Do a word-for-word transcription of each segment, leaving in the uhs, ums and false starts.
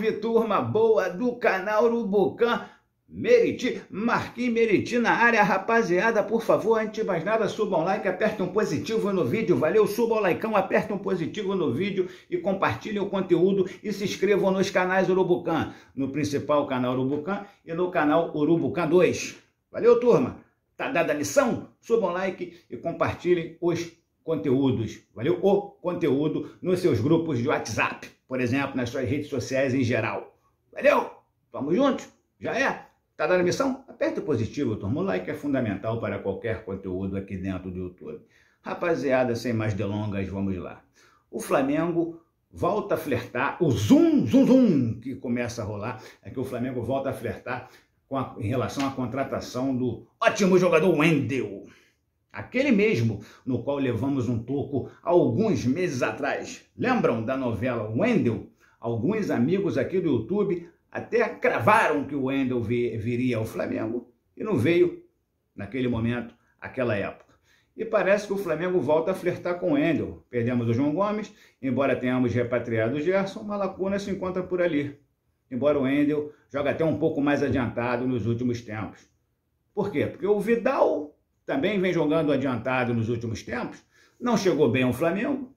Salve, turma boa do canal Urubucã. Meriti, Marquinhos Meriti na área, rapaziada, por favor, antes de mais nada, suba um like, aperta um positivo no vídeo, valeu, suba o likeão, aperta um positivo no vídeo e compartilhem o conteúdo e se inscrevam nos canais Urubucã, no principal canal Urubucã e no canal Urubucã dois. Valeu, turma, tá dada a lição? Suba um like e compartilhem os conteúdos, valeu, o conteúdo nos seus grupos de WhatsApp, por exemplo, nas suas redes sociais em geral. Valeu, vamos juntos? Já é? Tá dando a missão? Aperta o positivo, turma. O like é fundamental para qualquer conteúdo aqui dentro do YouTube. Rapaziada, sem mais delongas, vamos lá. O Flamengo volta a flertar, o zoom, zoom, zoom, que começa a rolar, é que o Flamengo volta a flertar com a, em relação à contratação do ótimo jogador Wendel. Aquele mesmo no qual levamos um toco há alguns meses atrás. Lembram da novela Wendel? Alguns amigos aqui do YouTube até cravaram que o Wendel viria ao Flamengo e não veio, naquele momento, aquela época. E parece que o Flamengo volta a flertar com o Wendel. Perdemos o João Gomes, embora tenhamos repatriado o Gerson, uma lacuna se encontra por ali. Embora o Wendel jogue até um pouco mais adiantado nos últimos tempos. Por quê? Porque o Vidal também vem jogando adiantado nos últimos tempos, não chegou bem ao Flamengo.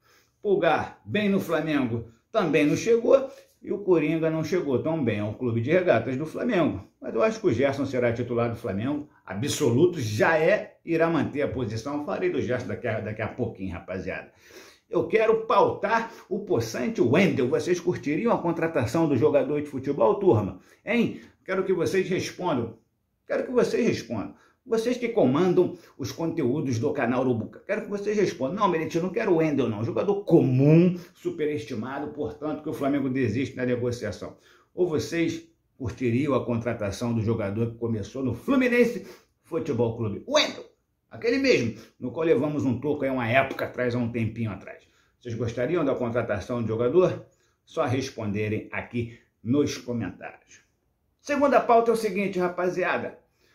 Pulgar, bem no Flamengo, também não chegou. E o Coringa não chegou tão bem ao clube de regatas do Flamengo. Mas eu acho que o Gerson será titular do Flamengo, absoluto, já é, irá manter a posição. Falei do Gerson daqui a, daqui a pouquinho, rapaziada. Eu quero pautar o possante Wendel. Vocês curtiriam a contratação do jogador de futebol, turma? Hein? Quero que vocês respondam. Quero que vocês respondam. Vocês que comandam os conteúdos do canal Urubucã, quero que vocês respondam. Não, Meriti, eu não quero o Wendel, não. Jogador comum, superestimado, portanto, que o Flamengo desiste da negociação. Ou vocês curtiriam a contratação do jogador que começou no Fluminense Futebol Clube, Wendel, aquele mesmo, no qual levamos um toco aí uma época atrás, há um tempinho atrás. Vocês gostariam da contratação do jogador? Só responderem aqui nos comentários. Segunda pauta é o seguinte, rapaziada.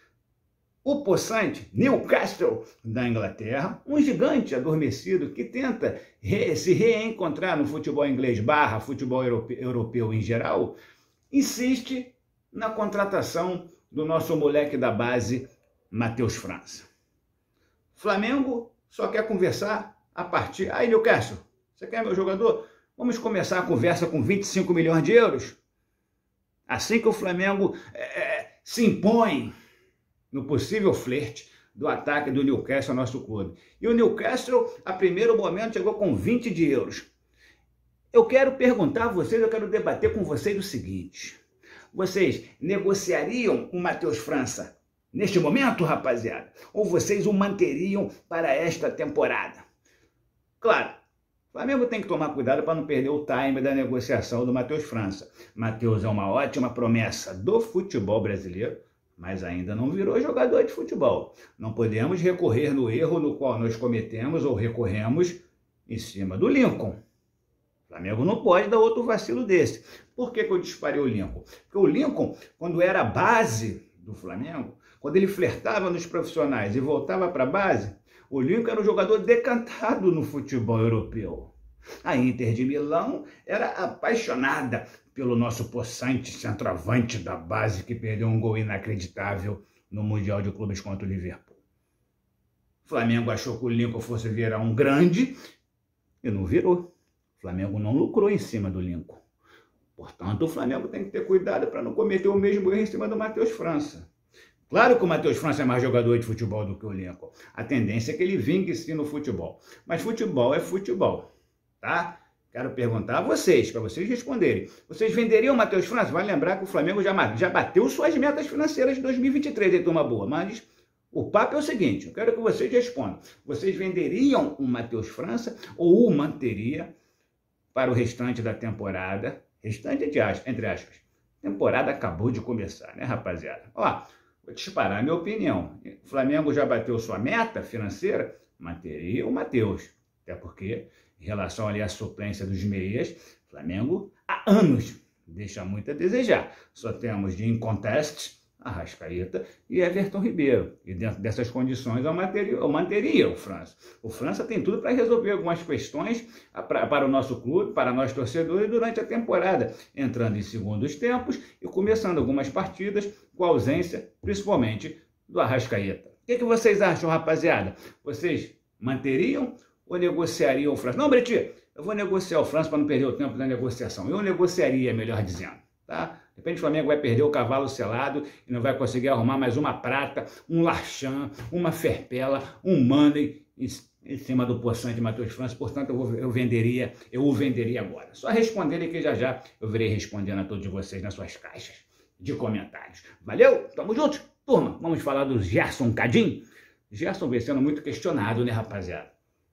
O possante Newcastle da Inglaterra, um gigante adormecido que tenta re se reencontrar no futebol inglês barra futebol europeu, europeu em geral, insiste na contratação do nosso moleque da base, Matheus França. Flamengo só quer conversar a partir... Aí, Newcastle, você quer meu jogador? Vamos começar a conversa com vinte e cinco milhões de euros? Assim que o Flamengo é, se impõe no possível flerte do ataque do Newcastle ao nosso clube. E o Newcastle, a primeiro momento, chegou com vinte de euros. Eu quero perguntar a vocês, eu quero debater com vocês o seguinte. Vocês negociariam o Matheus França neste momento, rapaziada? Ou vocês o manteriam para esta temporada? Claro, o Flamengo tem que tomar cuidado para não perder o time da negociação do Matheus França. Matheus é uma ótima promessa do futebol brasileiro, mas ainda não virou jogador de futebol. Não podemos recorrer no erro no qual nós cometemos ou recorremos em cima do Lincoln. O Flamengo não pode dar outro vacilo desse. Por que que eu disparei o Lincoln? Porque o Lincoln, quando era a base do Flamengo, quando ele flertava nos profissionais e voltava para a base, o Lincoln era um jogador decantado no futebol europeu. A Inter de Milão era apaixonada pelo nosso possante centroavante da base que perdeu um gol inacreditável no Mundial de Clubes contra o Liverpool. O Flamengo achou que o Lincoln fosse virar um grande e não virou. O Flamengo não lucrou em cima do Lincoln. Portanto, o Flamengo tem que ter cuidado para não cometer o mesmo erro em cima do Matheus França. Claro que o Matheus França é mais jogador de futebol do que o Lincoln. A tendência é que ele vingue sim no futebol. Mas futebol é futebol, tá? Quero perguntar a vocês, para vocês responderem. Vocês venderiam o Matheus França? Vai lembrar que o Flamengo já, já bateu suas metas financeiras de dois mil e vinte e três, hein, turma boa? Mas o papo é o seguinte, eu quero que vocês respondam. Vocês venderiam o Matheus França ou o manteria para o restante da temporada? Restante de aspas, entre aspas. A temporada acabou de começar, né, rapaziada? Ó, vou disparar a minha opinião. O Flamengo já bateu sua meta financeira? Manteria o Matheus. Até porque, em relação ali à suplência dos meias, Flamengo há anos deixa muito a desejar. Só temos de incontest Arrascaeta e Everton Ribeiro. E dentro dessas condições eu manteria, eu manteria o França. O França tem tudo para resolver algumas questões pra, para o nosso clube, para nós torcedores, durante a temporada, entrando em segundos tempos e começando algumas partidas com a ausência, principalmente, do Arrascaeta. O que, que vocês acham, rapaziada? Vocês manteriam ou negociariam o França? Não, Briti, eu vou negociar o França para não perder o tempo da negociação. Eu negociaria, melhor dizendo, tá? De repente o Flamengo vai perder o cavalo selado e não vai conseguir arrumar mais uma prata, um Larchan, uma Ferpela, um Money em, em cima do poçante Matheus França. Portanto, eu, vou, eu venderia, eu o venderia agora. Só responderem que já já eu virei respondendo a todos vocês nas suas caixas de comentários. Valeu? Tamo juntos? Turma, vamos falar do Gerson Cadinho? Gerson vem sendo muito questionado, né, rapaziada?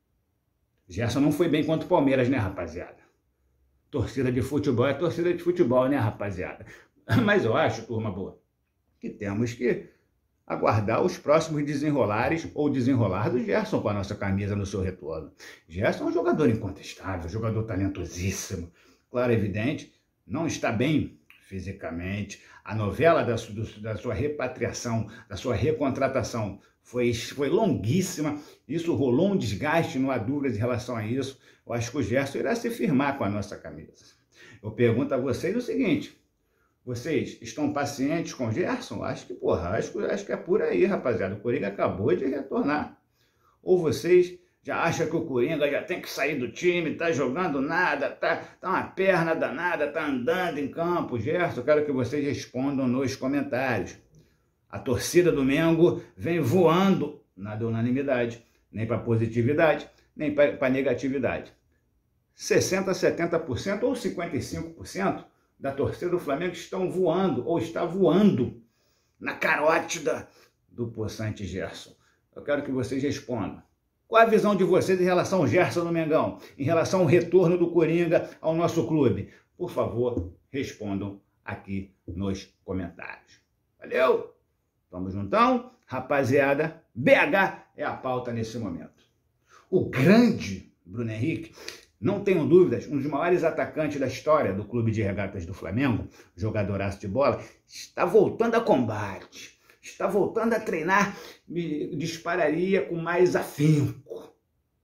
Gerson não foi bem contra o Palmeiras, né, rapaziada? Torcida de futebol é torcida de futebol, né, rapaziada? Mas eu acho, turma boa, que temos que aguardar os próximos desenrolares ou desenrolar do Gerson com a nossa camisa no seu retorno. Gerson é um jogador incontestável, jogador talentosíssimo. Claro, evidente, não está bem fisicamente. A novela da, do, da sua repatriação, da sua recontratação foi, foi longuíssima. Isso rolou um desgaste, não há dúvidas em relação a isso. Eu acho que o Gerson irá se firmar com a nossa camisa. Eu pergunto a vocês o seguinte: vocês estão pacientes com o Gerson? Acho que, porra, acho, acho que é por aí, rapaziada. O Coringa acabou de retornar. Ou vocês já acham que o Coringa já tem que sair do time, tá jogando nada, tá, tá uma perna danada, tá andando em campo? Gerson, eu quero que vocês respondam nos comentários. A torcida do Mengo vem voando, nada unanimidade, nem para positividade, nem para negatividade. sessenta, setenta por cento ou cinquenta e cinco por cento da torcida do Flamengo estão voando ou está voando na carótida do poçante Gerson. Eu quero que vocês respondam. Qual a visão de vocês em relação ao Gerson no Mengão? Em relação ao retorno do Coringa ao nosso clube? Por favor, respondam aqui nos comentários. Valeu? Tamo juntão? Rapaziada, B H é a pauta nesse momento. O grande Bruno Henrique, não tenho dúvidas, um dos maiores atacantes da história do Clube de Regatas do Flamengo, jogadoraço de bola, está voltando a combate, está voltando a treinar, me dispararia com mais afinco.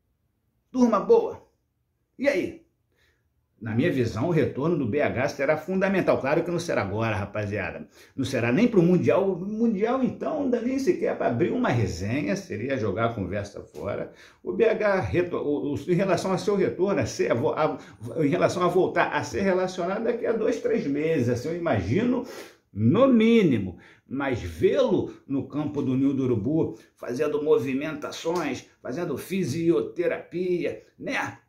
Turma boa, e aí? Na minha visão, o retorno do B H será fundamental. Claro que não será agora, rapaziada. Não será nem para o Mundial. O Mundial, então, não dá nem sequer para abrir uma resenha. Seria jogar a conversa fora. O B H, o, o, em relação ao seu retorno, a ser, a, a, em relação a voltar a ser relacionado daqui a dois, três meses. Assim, eu imagino, no mínimo. Mas vê-lo no campo do Ninho do Urubu, fazendo movimentações, fazendo fisioterapia, né?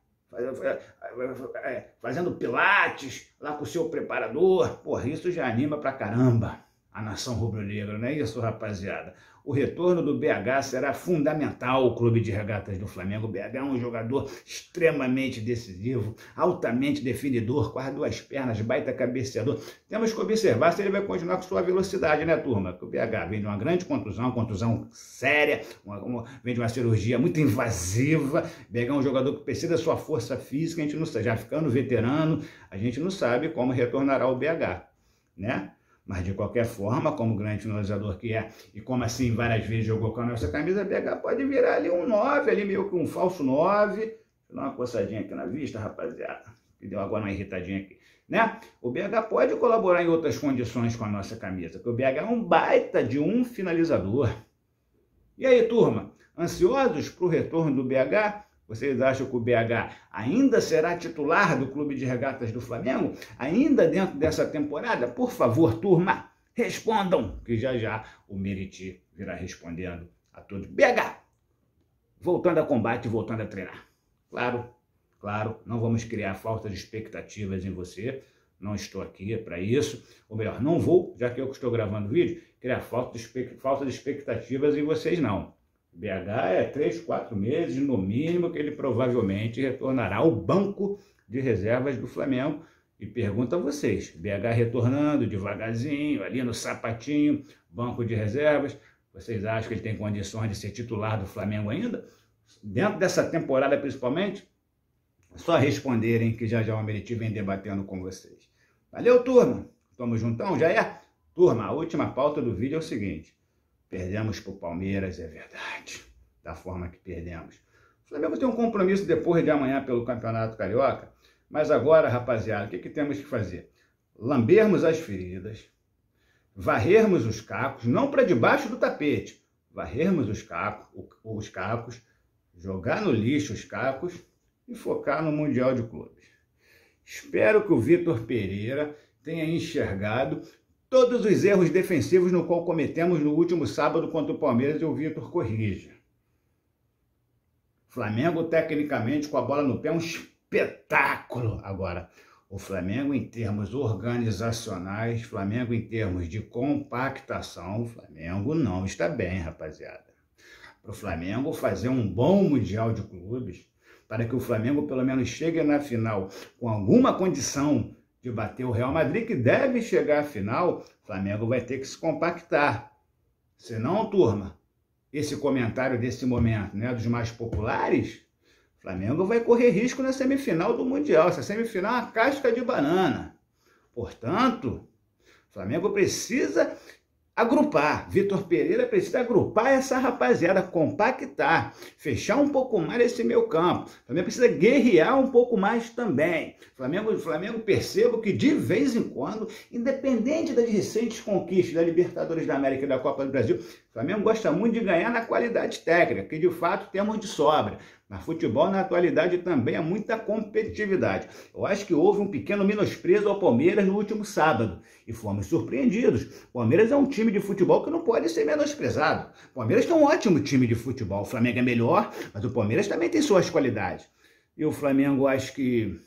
Fazendo pilates lá com o seu preparador, porra, isso já anima pra caramba a nação rubro-negra, não é isso, rapaziada? O retorno do B H será fundamental ao Clube de Regatas do Flamengo. O B H é um jogador extremamente decisivo, altamente definidor, com as duas pernas, baita cabeceador. Temos que observar se ele vai continuar com sua velocidade, né, turma? Porque o B H vem de uma grande contusão, contusão séria, uma, uma, vem de uma cirurgia muito invasiva. O B H é um jogador que precisa da sua força física, a gente não sabe, já ficando veterano, a gente não sabe como retornará o B H, né? Mas, de qualquer forma, como grande finalizador que é, e como assim várias vezes jogou com a nossa camisa, B H pode virar ali um nove, ali meio que um falso nove. Deixa eu dar uma coçadinha aqui na vista, rapaziada, que deu agora uma irritadinha aqui, né? O B H pode colaborar em outras condições com a nossa camisa, porque o B H é um baita de um finalizador. E aí, turma, ansiosos para o retorno do B H? Vocês acham que o B H ainda será titular do Clube de Regatas do Flamengo? Ainda dentro dessa temporada? Por favor, turma, respondam, que já já o Meriti virá respondendo a todos. B H, voltando a combate, voltando a treinar. Claro, claro, não vamos criar faltas de expectativas em você. Não estou aqui para isso. Ou melhor, não vou, já que eu que estou gravando o vídeo, criar falta de, falta de expectativas em vocês, não. B H é três, quatro meses, no mínimo, que ele provavelmente retornará ao banco de reservas do Flamengo. E pergunto a vocês, B H retornando devagarzinho, ali no sapatinho, banco de reservas, vocês acham que ele tem condições de ser titular do Flamengo ainda? Dentro dessa temporada, principalmente? Só responderem que já já o Meriti vem debatendo com vocês. Valeu, turma? Tamo juntão? Já é? Turma, a última pauta do vídeo é o seguinte. Perdemos para o Palmeiras, é verdade. Da forma que perdemos. O Flamengo tem um compromisso depois de amanhã pelo Campeonato Carioca. Mas agora, rapaziada, o que, que temos que fazer? Lambermos as feridas. Varrermos os cacos, não para debaixo do tapete. Varrermos os cacos, os cacos, jogar no lixo os cacos e focar no Mundial de Clubes. Espero que o Vitor Pereira tenha enxergado todos os erros defensivos no qual cometemos no último sábado contra o Palmeiras e o Vitor corrija. Flamengo, tecnicamente, com a bola no pé, é um espetáculo. Agora, o Flamengo em termos organizacionais, Flamengo em termos de compactação, o Flamengo não está bem, rapaziada. Para o Flamengo fazer um bom Mundial de Clubes, para que o Flamengo pelo menos chegue na final com alguma condição de bater o Real Madrid, que deve chegar à final, o Flamengo vai ter que se compactar. Senão, turma, esse comentário desse momento, né, dos mais populares, o Flamengo vai correr risco na semifinal do Mundial. Essa semifinal é uma casca de banana. Portanto, o Flamengo precisa agrupar. Vitor Pereira precisa agrupar essa rapaziada, compactar, fechar um pouco mais esse meio campo. O Flamengo precisa guerrear um pouco mais também. O Flamengo, o Flamengo perceba que de vez em quando, independente das recentes conquistas da Libertadores da América e da Copa do Brasil, o Flamengo gosta muito de ganhar na qualidade técnica, que de fato temos de sobra. Mas futebol, na atualidade, também é muita competitividade. Eu acho que houve um pequeno menosprezo ao Palmeiras no último sábado. E fomos surpreendidos. O Palmeiras é um time de futebol que não pode ser menosprezado. O Palmeiras é um ótimo time de futebol. O Flamengo é melhor, mas o Palmeiras também tem suas qualidades. E o Flamengo, acho que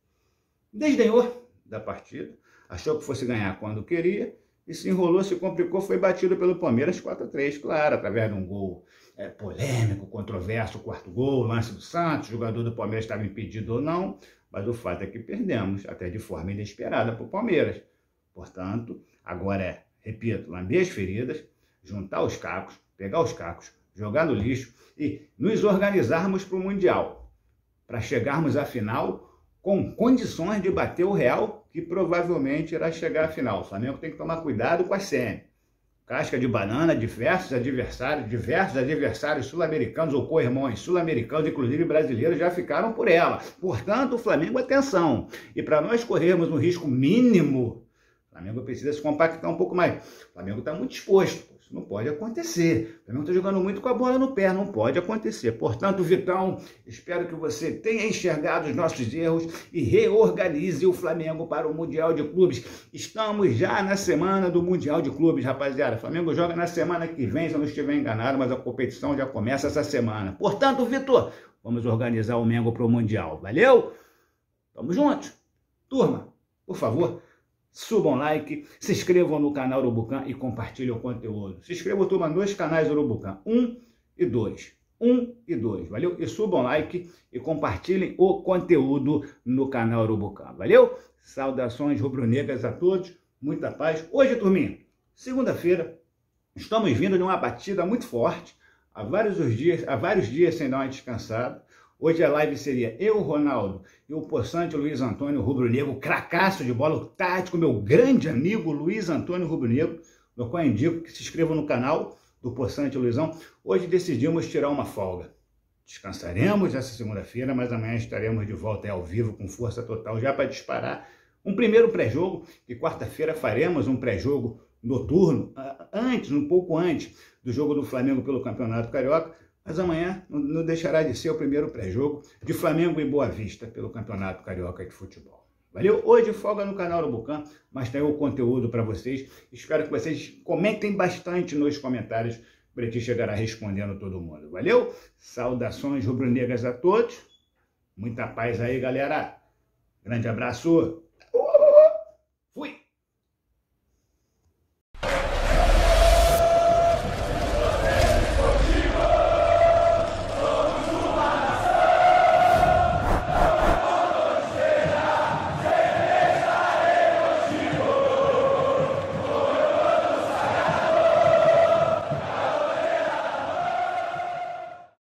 desdenhou da partida. Achou que fosse ganhar quando queria. E se enrolou, se complicou, foi batido pelo Palmeiras quatro a três, claro, através de um gol é, polêmico, controverso, o quarto gol, lance do Santos, o jogador do Palmeiras estava impedido ou não, mas o fato é que perdemos, até de forma inesperada para o Palmeiras. Portanto, agora é, repito, lamber as feridas, juntar os cacos, pegar os cacos, jogar no lixo e nos organizarmos para o Mundial, para chegarmos à final com condições de bater o Real, que provavelmente irá chegar à final. O Flamengo tem que tomar cuidado com a semi. Casca de banana, diversos adversários, diversos adversários sul-americanos ou co-irmãos sul-americanos, inclusive brasileiros, já ficaram por ela. Portanto, o Flamengo, atenção. E para nós corrermos um risco mínimo, o Flamengo precisa se compactar um pouco mais. O Flamengo está muito exposto. Isso não pode acontecer. O Flamengo está jogando muito com a bola no pé, não pode acontecer. Portanto, Vitão, espero que você tenha enxergado os nossos erros e reorganize o Flamengo para o Mundial de Clubes. Estamos já na semana do Mundial de Clubes, rapaziada. O Flamengo joga na semana que vem, se eu não estiver enganado, mas a competição já começa essa semana. Portanto, Vitor, vamos organizar o Mengo para o Mundial. Valeu? Tamo juntos. Turma, por favor, subam um like, se inscrevam no canal Urubucã e compartilhem o conteúdo. Se inscrevam, turma, nos canais Urubucã um e dois. um e dois, valeu? E subam um like e compartilhem o conteúdo no canal Urubucã, valeu? Saudações rubro-negras a todos, muita paz. Hoje, turminha, segunda-feira, estamos vindo de uma batida muito forte, há vários dias, há vários dias sem dar uma descansada. Hoje a live seria eu, Ronaldo, e o possante Luiz Antônio Rubro-Negro, cracaço de bola, o tático, meu grande amigo Luiz Antônio Rubro-Negro, no qual indico que se inscrevam no canal do possante Luizão. Hoje decidimos tirar uma folga. Descansaremos essa segunda-feira, mas amanhã estaremos de volta ao vivo com força total, já para disparar um primeiro pré-jogo, e quarta-feira faremos um pré-jogo noturno, antes, um pouco antes do jogo do Flamengo pelo Campeonato Carioca. Mas amanhã não deixará de ser o primeiro pré-jogo de Flamengo e Boa Vista pelo Campeonato Carioca de Futebol. Valeu? Hoje folga no canal Urubucã, mas tem o conteúdo para vocês. Espero que vocês comentem bastante nos comentários. O Bretinho chegará respondendo todo mundo. Valeu? Saudações rubro-negras a todos. Muita paz aí, galera. Grande abraço.